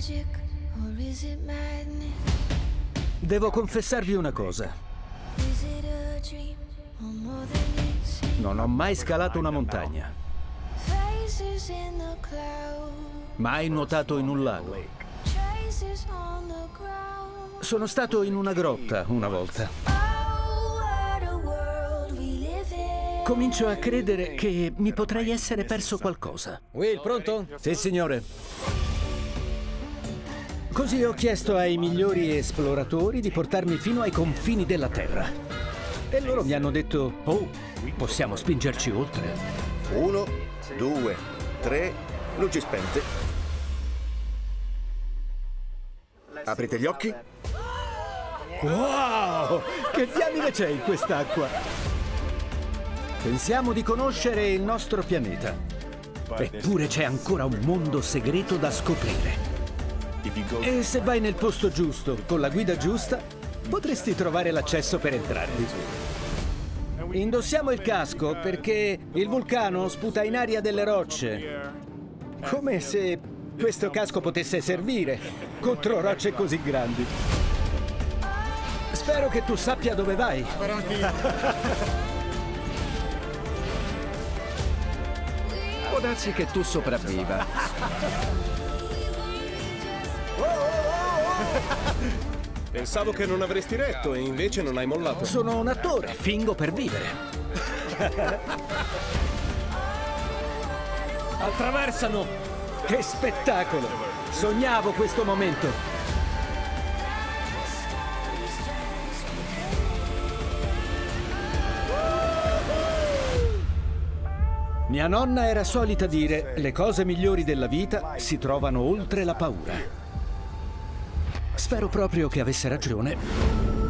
Devo confessarvi una cosa. Non ho mai scalato una montagna. Mai nuotato in un lago. Sono stato in una grotta una volta. Comincio a credere che mi potrei essere perso qualcosa. Will, pronto? Sì, signore. Così ho chiesto ai migliori esploratori di portarmi fino ai confini della Terra. E loro mi hanno detto, oh, possiamo spingerci oltre. 1, 2, 3, luci spente. Aprite gli occhi. Wow! Che diamine c'è in quest'acqua? Pensiamo di conoscere il nostro pianeta. Eppure c'è ancora un mondo segreto da scoprire. E se vai nel posto giusto, con la guida giusta, potresti trovare l'accesso per entrarvi. Indossiamo il casco perché il vulcano sputa in aria delle rocce. Come se questo casco potesse servire contro rocce così grandi. Spero che tu sappia dove vai. Può darsi che tu sopravviva. Pensavo che non avresti retto e invece non hai mollato. Sono un attore, fingo per vivere. Attraversano! Che spettacolo! Sognavo questo momento. Mia nonna era solita dire: le cose migliori della vita si trovano oltre la paura. Spero proprio che avesse ragione.